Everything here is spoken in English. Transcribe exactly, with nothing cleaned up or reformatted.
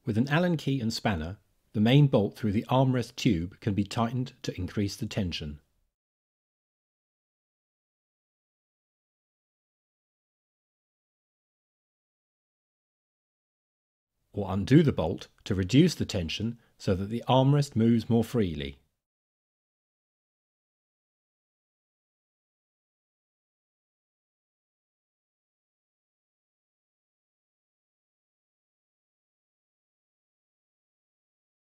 With an Allen key and spanner, the main bolt through the armrest tube can be tightened to increase the tension. Or undo the bolt to reduce the tension so that the armrest moves more freely.